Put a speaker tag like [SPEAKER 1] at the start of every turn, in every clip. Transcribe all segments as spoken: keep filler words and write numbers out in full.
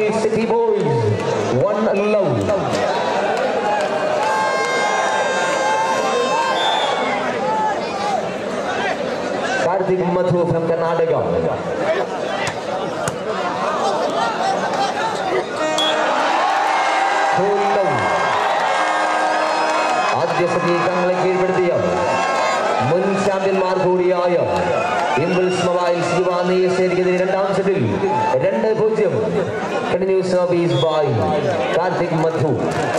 [SPEAKER 1] Hotel City Boys, one love. Karthik Mathu from Karnataka. Two love. Adya Sati Kangle Kirpadiya. Mun champion Margodiya. Impulse Mobiles Yuvani Sergey രണ്ടാം സെറ്റിൽ രണ്ട് പൂജ്യം. Continuous service by Karthik Mathu.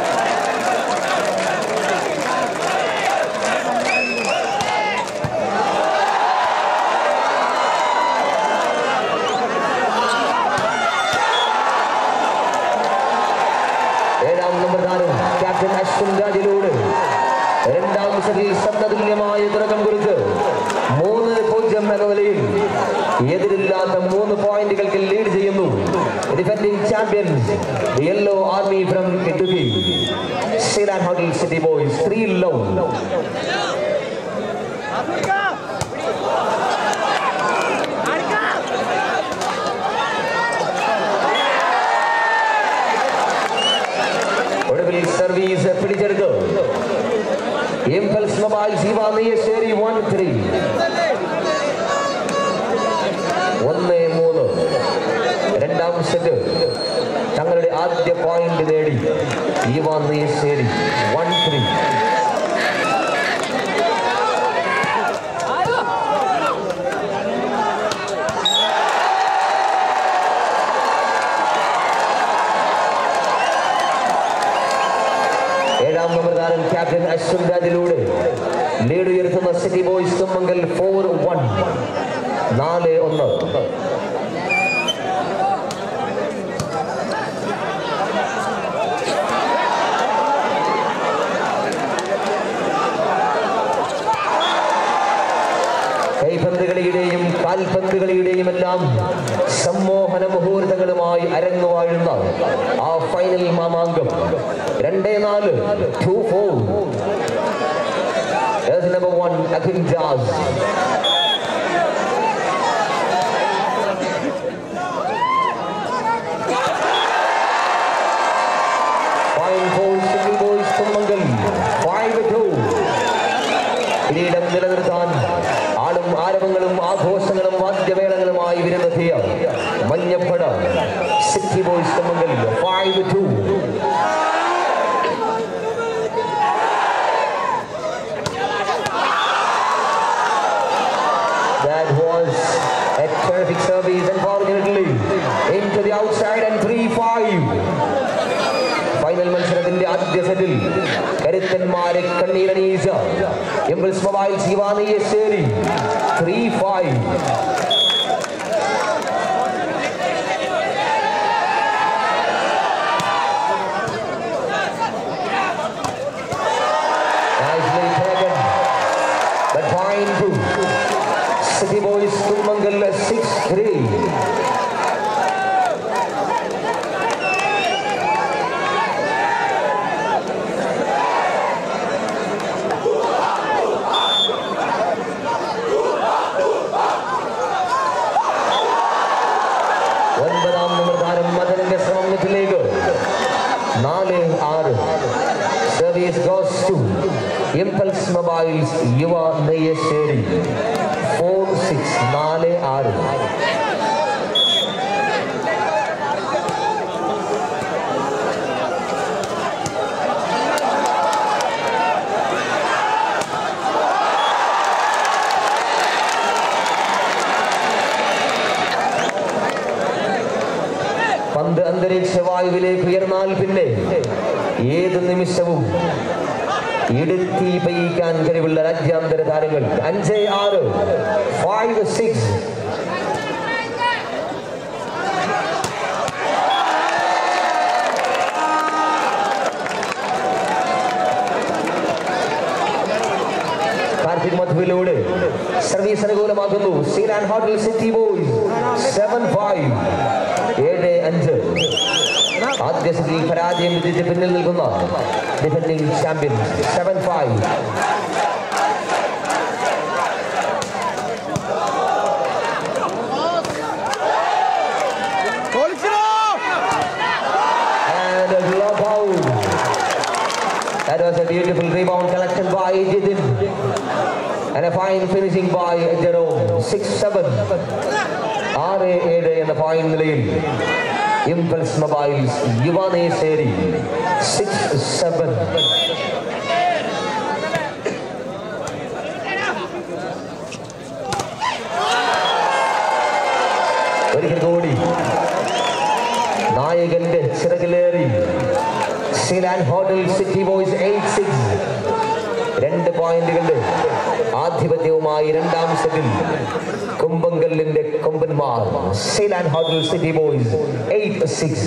[SPEAKER 1] ഏഴാം number താരം captain Ashwin രാജിലൂടെ രണ്ടാം സെറ്റിൽ ശബ്ദതുല്യമായ തുടക്കം കുറിച്ച് മൂന്ന് പൂജ്യം എന്ന നിലയിൽ എതിരില്ലാത്ത മൂന്ന് പോയിന്റുകൾക്ക് ലീഡ് ചെയ്യുന്നു defending champions yellow army from Idukki Seelan Hotel City Boys three low. ഒടുവിൽ സർവീസ് പിടിച്ചെടുത്തു Impulse Mobiles Yuvani one three. ഒന്ന് മൂന്ന് രണ്ടാം സെറ്റ് തങ്ങളുടെ ആദ്യ പോയിന്റ് നേടി യുവാനേശ്വരി വൺ ത്രീ. ഏഴാം നമ്പർ താരം ക്യാപ്റ്റൻ അശ്വിൻ രാജിലൂടെ ലീഡ് ഉയർത്തുന്ന city boys Thummankal four one നാല് ഒന്ന്. കൈപന്തുകളിയുടെയും കാൽപന്തുകളിയുടെയും എല്ലാം സമ്മോഹന മുഹൂർത്തങ്ങളുമായി അരങ്ങുവാഴുന്ന ആ ഫൈനൽ മാമാങ്കം രണ്ടേ നാല് two four. Number one Akhil Jas. കിരീടം നിലനിർത്താൻ ആളും ആരവങ്ങളും ആഘോഷങ്ങളും വാദ്യമേളങ്ങളുമായി വിരുന്നെത്തിയ മഞ്ഞപ്പട city boys Thummankal five two. That was a terrific service, unfortunately into the outside and three five. Final മത്സരത്തിന്റെ ആദ്യ സെറ്റിൽ കരുത്തന്മാരെ കണ്ണീരണിയിച്ച ഇംപൾസ് മൊബൈൽസ് യുവാനേശ്വരി three five. City Boys Tumangal six three. ഒൻപതാം നമ്പർ താരം മദനന്റെ ശ്രമത്തിലേക്ക് നാല് ആറ്. Service goes to impulse mobiles Yuva Neyyassery four six നാല് ആറ്. പന്ത് അന്തരീക്ഷ വായുവിലേക്ക് ഉയർന്നാൽ പിന്നെ ഏത് നിമിഷവും ഇടുത്തി പെയ്യിക്കാൻ കഴിവുള്ള രാജ്യാന്തര താരങ്ങൾ. അഞ്ച് ആറ് ഫൈവ് സിക്സ്. കാർത്തിക് മധുവിലൂടെ സർവീസ് അനുകൂലമാക്കുന്നു Seelan hotel city boys seven five. ഏഴ് അഞ്ച്. ആദ്യ സെറ്റിൽ പരാജയം വിധിച്ച് പിന്നിൽ നിൽക്കുന്ന defending champion seven five. point finishing by Jerome. six seven. ആറ് ഏഴ് എന്ന പോയിന്റ് നിലയിൽ ഇംപൾസ് മൊബൈൽസ് യുവാനേശ്വരി സിക്സ് സെവൻ. ഒരിക്കൽ കൂടി നായകന്റെ ചിറകിലേറി Seelan hotel city boys eight six. രണ്ട് പോയിന്റുകളുടെ ആധിപത്യവുമായി രണ്ടാം സെറ്റിൽ കുമ്പങ്കല്ലിന്റെ കൊമ്പന്മാർ Seelan hotel city boys eight six.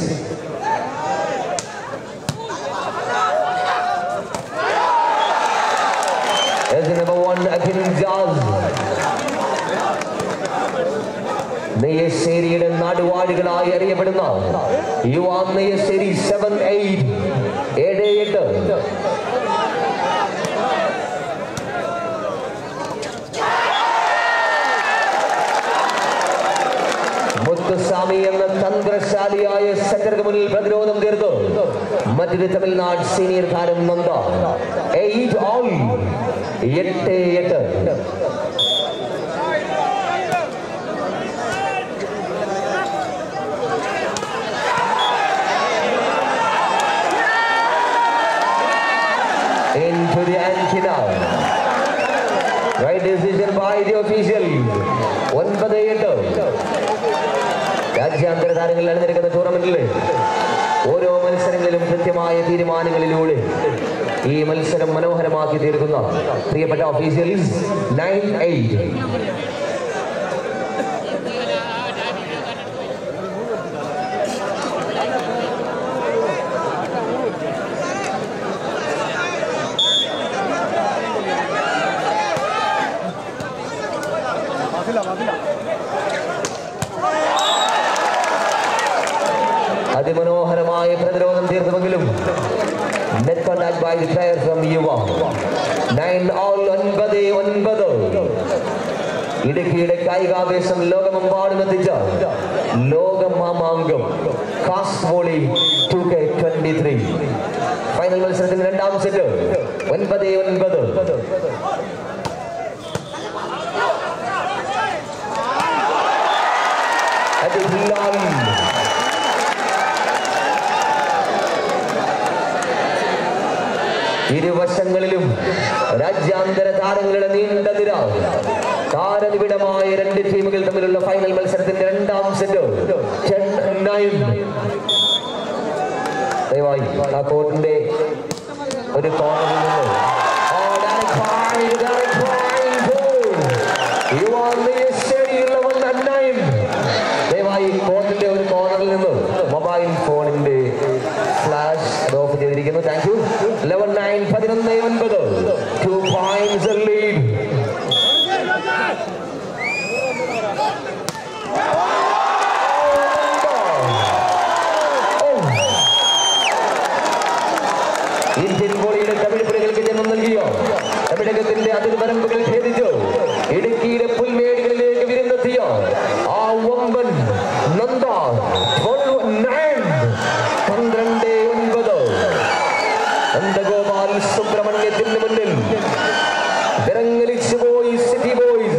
[SPEAKER 1] Number one Akhil Jas നെയ്യശ്ശേരിയുടെ നാടുവാഴികളായി അറിയപ്പെടുന്ന യുവാ നെയ്യശ്ശേരി സെവൻ എയ്റ്റ് ഏഴ് എട്ട്. മുത്തുസ്വാമി എന്ന തന്ത്രശാലിയായ സെറ്റർക്ക് മുന്നിൽ പ്രതിരോധം തീർത്തു മറ്റൊരു തമിഴ്നാട് സീനിയർ താരം നന്ദ. എയ്റ്റ് ഓൾ എട്ട് എട്ട്. Into the antenna. Right decision by the official. ഒൻപത് എട്ട്. രാജ്യാന്തര താരങ്ങളിൽ അണിനിരക്കുന്ന ടൂർണമെന്റിലെ ഓരോ മത്സരങ്ങളിലും കൃത്യമായ തീരുമാനങ്ങളിലൂടെ ഈ മത്സരം മനോഹരമാക്കി തീർക്കുന്ന പ്രിയപ്പെട്ട ഓഫീഷ്യൽസ് നയൻ എയ്റ്റ്. അതിമനോഹരമായ പ്രതിരോധം തീർത്തുവെങ്കിലും net contact by the player from Yuva. nine all ഒൻപത് ഒൻപത്. ഇടുക്കിയുടെ കായികാവേശം ലോകമെമ്പാടും എത്തിച്ച ലോകമാമാങ്കം കാസ്റ്റ് volley two K twenty three final മത്സരത്തിന്റെ രണ്ടാം സെറ്റ് ഒൻപത് ഒൻപത്. ഇരുവശങ്ങളിലും രാജ്യാന്തര താരങ്ങളുടെ നീണ്ട നിര. താരനിബിഡമായ രണ്ട് ടീമുകൾ തമ്മിലുള്ള ഫൈനൽ മത്സരത്തിന്റെ രണ്ടാം സെറ്റ് ദയവായി ആ കോർട്ടിന്റെ ഒരു കോർണറിൽ നിന്ന് ദയവായി കോർട്ടിന്റെ ഒരു കോർണറിൽ നിന്ന് മൊബൈൽ ഫോണിന്റെ ഫ്ലാഷ് ഓഫ് ചെയ്തിരിക്കുന്നു. Thank you. ലെവൻ നയൻ പതിനൊന്ന് ഒൻപത്. Two points lead. ഇന്ത്യൻ വോളിയുടെ തമിഴ്പുരകൾക്ക് ജന്മം നൽകിയോ തമിഴകത്തിന്റെ അതിർവരമ്പുകൾ ഭേദിച്ചോ ഇടുക്കിയുടെ പുൽമേടുകളിലേക്ക് വിരുന്നെത്തിയോ ആ വമ്പൻ നന്ദ പന്ത്രണ്ട് ഒൻപത്. നന്ദഗോപാൽ സുബ്രഹ്മണ്യത്തിന് മുന്നിൽ വിറങ്ങലിച്ചു പോയി സിറ്റി ബോയ്സ്.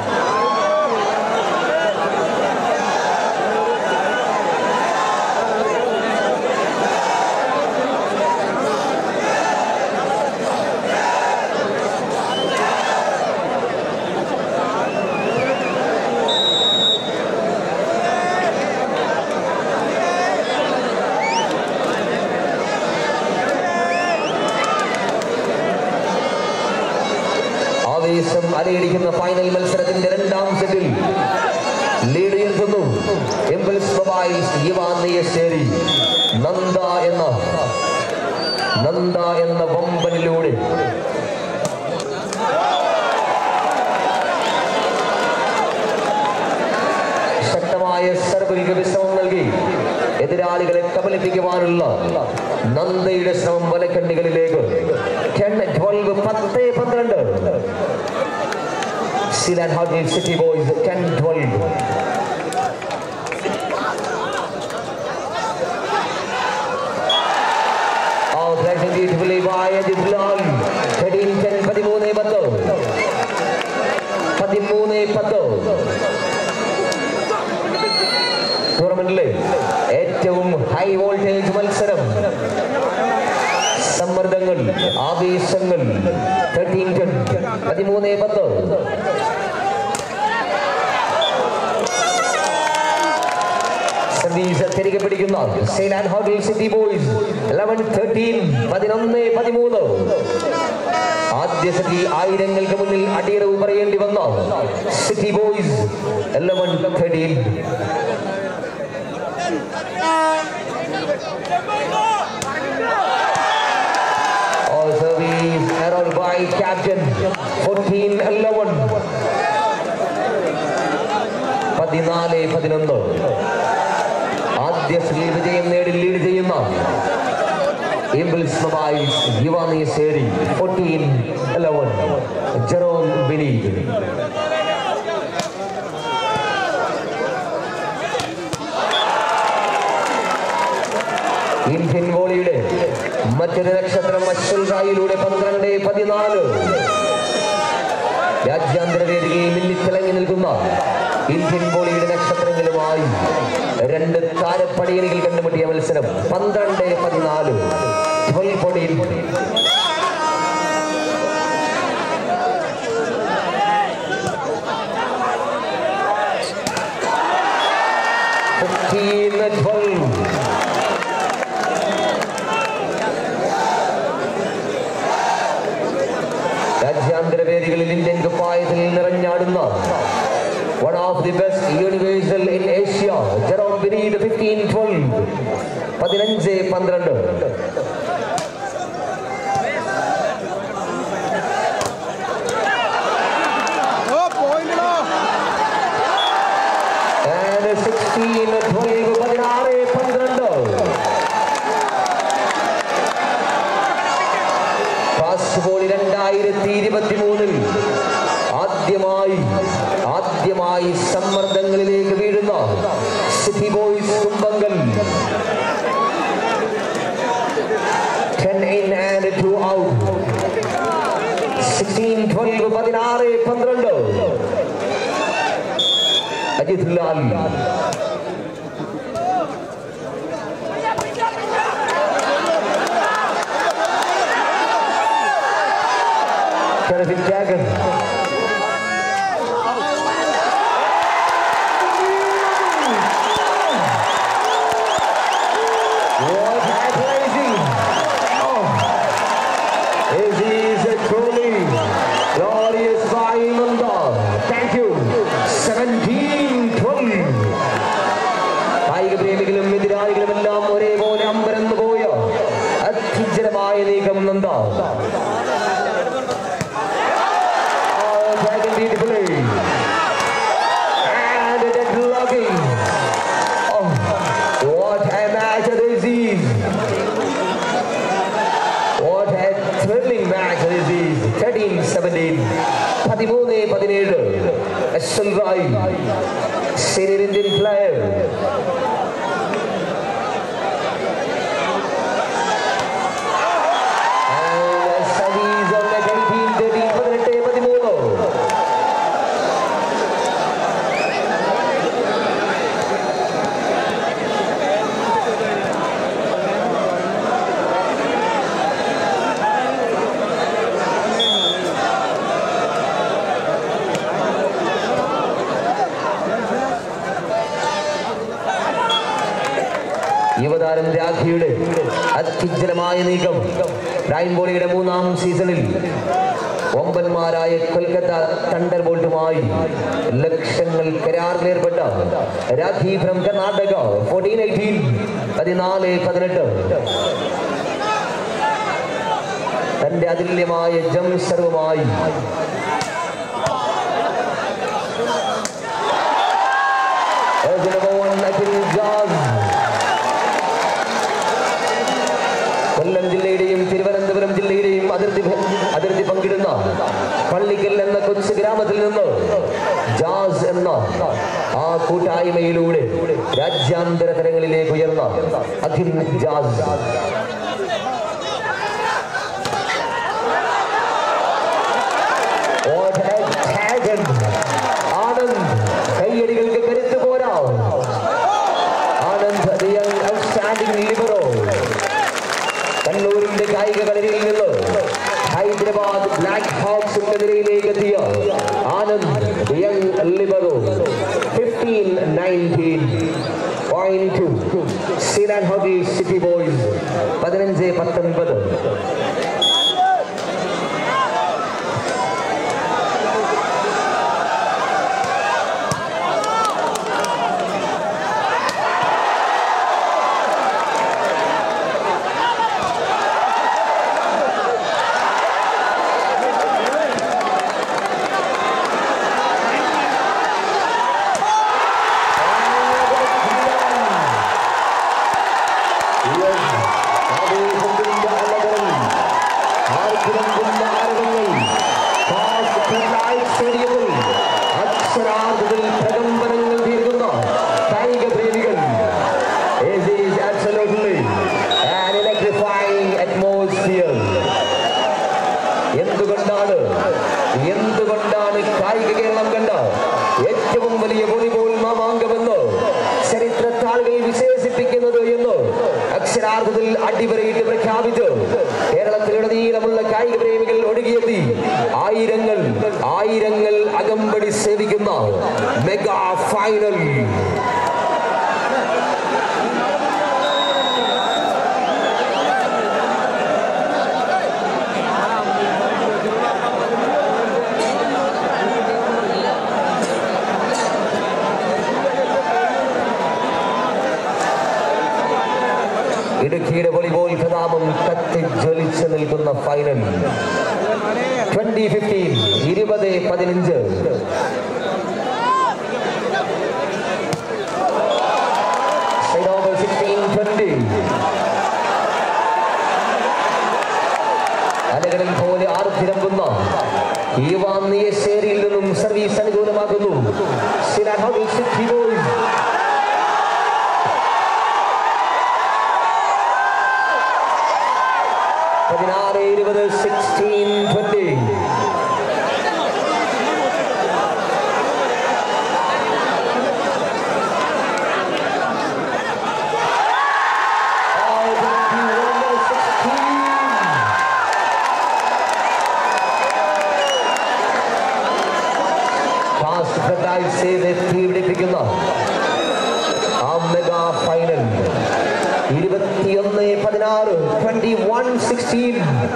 [SPEAKER 1] ആവേശം അലയടിക്കുന്ന ഫൈനൽ മത്സരത്തിന്റെ രണ്ടാം സെറ്റിൽ ലീഡ് ഉയർത്തുന്നു ഇംപൾസ് മൊബൈൽസ് യുവ നെയ്യശ്ശേരി. നന്ദ എന്ന നന്ദ എന്ന വമ്പനിലൂടെ ശക്തമായ സർവ്വലിക വിശ്രമം നൽകി എതിരാളികളെ കബളിപ്പിക്കുവാനുള്ള നന്ദയുടെ ശ്രമം വലക്കണ്ണികളിലേക്ക്. പത്ത് പന്ത്രണ്ട്. Sealand Hotel City Boys ten twelve. Oh, flashing beautifully by Ajit Lal. thirteen ten പതിമൂന്ന് പത്ത്. ഹൈ വോൾട്ടേജ് മത്സരം. സമ്മർദ്ദങ്ങൾ, ആവേശങ്ങൾ. തേർട്ടീൻ ടെൻ, പതിമൂന്ന് പത്ത്. സർവീസ് തിരികെ പിടിക്കുന്ന Seelan hotel city boys. Eleven thirteen, പതിനൊന്ന് പതിമൂന്ന്. ആദ്യ സെറ്റിൽ ആയിരങ്ങൾക്ക് മുന്നിൽ അടിയറവ് പറയേണ്ടി വന്ന city boys. Eleven thirteen. Service error by captain. fourteen eleven. പതിനാല് പതിനൊന്ന്. ആദ്യ സെറ്റിൽ വിജയം നേടി ലീഡ് ചെയ്യുന്ന ഇംപിൾസ് മൊബൈൽസ് യുവാനി സേരി. Fourteen eleven. Jerome Vinith. Indian വോളിയുടെ മറ്റൊരു നക്ഷത്രം അശ്വൽ റായിലൂടെ പന്ത്രണ്ട് പതിനാല്. രാജ്യാന്തര വേദികയിൽ മിന്നിത്തിളങ്ങി നിൽക്കുന്ന ഇന്ത്യൻ വോളിയുടെ നക്ഷത്രങ്ങളുമായി രണ്ട് താരപ്പടിയണികൾ കണ്ടുമുട്ടിയ മത്സരം. പന്ത്രണ്ട് പതിനാല്. Twelve fourteen. Fifteen twelve. രാജ്യാന്തര വേദികളിൽ ഇന്ത്യൻ കുപ്പായത്തിൽ നിറഞ്ഞാടുന്ന one of the best universal in Asia, Jerome Benid. fifteen twelve. പതിനഞ്ച് പന്ത്രണ്ട്. and sixteen twelve. പതിനാറ് പന്ത്രണ്ട്. ഫാസ്റ്റ് ബോൾ രണ്ടായിരത്തി ഇരുപത്തി മൂന്നിൽ ആദ്യമായി ആദ്യമായി സമ്മർദ്ദങ്ങളിലേക്ക് വീഴുന്ന city boys Kumbankal. ten in and two out. sixteen twelve. പതിനാറ് പന്ത്രണ്ട്. അജിത് ലാൽ. Dragon. പതിമൂന്ന് പതിനേഴ്. അശ്വൽ റായ്, senior Indian player. യുവതാരം രാഖിയുടെ അത്യുജ്വലമായ നീക്കം. റൈൻ ബോളിയുടെ മൂന്നാം സീസണിൽ ഒമ്പന്മാരായ കൊൽക്കത്ത തണ്ടർ ബോൾട്ടുമായി ലക്ഷങ്ങൾ കരാറിലേർപ്പെട്ട Rakhi from Karnataka. Fourteen eighteen. പതിനാല് പതിനെട്ട്. തന്റെ അതുല്യമായ ജംപ് സർവുമായി കൊല്ലം ജില്ലയുടെയും തിരുവനന്തപുരം ജില്ലയുടെയും അതിർത്തി അതിർത്തി പങ്കിടുന്ന പള്ളിക്കൽ എന്ന കൊച്ചു ഗ്രാമത്തിൽ നിന്ന് ജാസ് എന്ന ആ കൂട്ടായ്മയിലൂടെ രാജ്യാന്തര തലങ്ങളിലേക്ക് ഉയർന്ന അഖിൽ ജാസ്. ആനന്ദ് കയ്യടികൾക്ക് കരുത്ത് പോരാ. ആനന്ദ് സിറ്റി ബോയ്സ് പതിനഞ്ച് പത്തൊൻപത്. എന്തുകൊണ്ടാണ് എന്തുകൊണ്ടാണ് കായിക കേരളം കണ്ട ഏറ്റവും വലിയ വോളിബോൾ മാമാങ്കമെന്ന് ചരിത്രത്താളുകൾ വിശേഷിപ്പിക്കുന്നത് എന്ന് അക്ഷരാർത്ഥത്തിൽ അടിവരയിട്ട് പ്രഖ്യാപിച്ച് കേരളത്തിലുടനീളമുള്ള കായിക പ്രേമികൾ ഒഴുകിയെത്തി ആയിരങ്ങൾ ആയിരങ്ങൾ അകമ്പടി സേവിക്കുന്ന മെഗാ ഫൈനൽ. ഇടുക്കിയുടെ വോളിബോൾ പ്രതാപം കത്തി ജ്വലിച്ചു നിൽക്കുന്ന ഫൈനൽ ട്വന്റി ഫിഫ്റ്റീൻ ഇരുപത് പതിനഞ്ച്. അലകളിൽ പോലെ ആർത്തിരമ്പുന്ന ഈവാന്നിയശ്ശേരിയിൽ നിന്നും സർവീസ് അനുകൂലമാക്കുന്നു പതിനാറ് ഇരുപത് സിക്സ്റ്റീൻ ട്വന്റി. എത്തിപ്പിടിപ്പിക്കുന്ന ആ മെഗാ ഫൈനൽ ഇരുപത്തിയൊന്ന് പതിനാറ് ട്വന്റി വൺ സിക്സ്റ്റീൻ.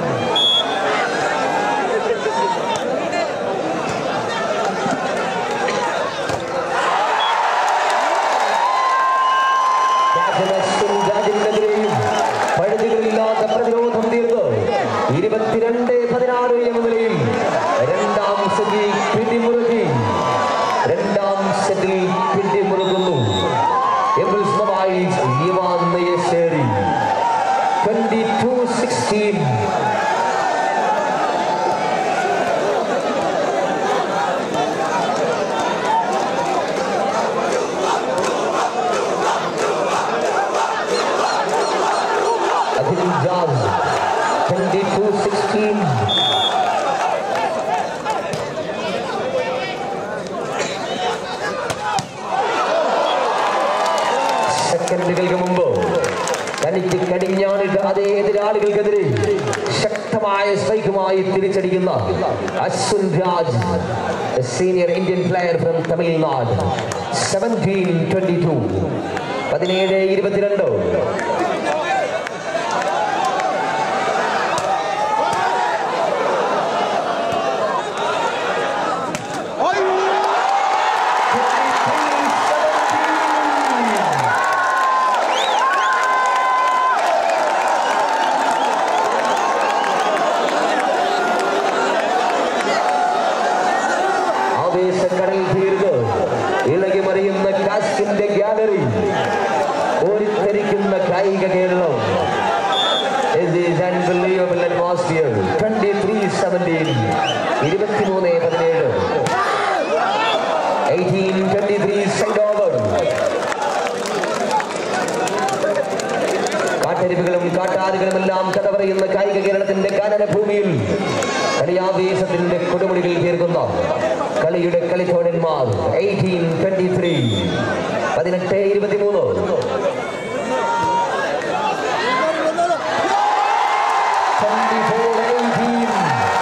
[SPEAKER 1] പഴുതുകളില്ലാത്ത പ്രതിരോധം തീർത്ത് ഇരുപത്തിരണ്ട് പതിനാറ് എന്ന നിലയിൽ രണ്ടാം സെറ്റിൽ പിടിമുറുക്കി രണ്ടാം സെറ്റിൽ പിടിമുറുക്കുന്നു Neyyassery twenty two sixteen. Twenty two sixteen. സെക്കൻഡുകൾക്ക് മുമ്പ് തനിക്ക് കടിഞ്ഞാണിട്ട് അതേ എതിരാളികൾക്കെതിരെ ശക്തമായ സ്ട്രൈക്കുമായി തിരിച്ചടിക്കുന്ന Ashwin Raj, senior Indian player from Tamil Nadu. Seventeen twenty two പതിനേഴ് ഇരുപത്തിരണ്ട്. കടൽ തീർന്ന് ഇളകി മറിയുന്ന കാസ്കിന്റെ ഗ്യാലറി ഓടിത്തെറിക്കുന്ന കായിക കേരളം. ഇരുപത്തിമൂന്ന് പതിനേഴ് കാട്ടരുവികളും കാട്ടാറുകളുമെല്ലാം കഥ പറയുന്ന കായിക കേരളത്തിന്റെ കാനന ഭൂമിയിൽ കളിയാവേശത്തിന്റെ കൊടുമുടികൾ തീർക്കുന്ന കളിയുടെ കളിത്തോഴന്മാർ. എയ്റ്റീൻ ട്വന്റി ത്രീ പതിനെട്ട് ഇരുപത്തിമൂന്ന്.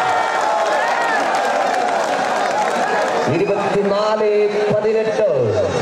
[SPEAKER 1] ഇരുപത്തിനാല് പതിനെട്ട്.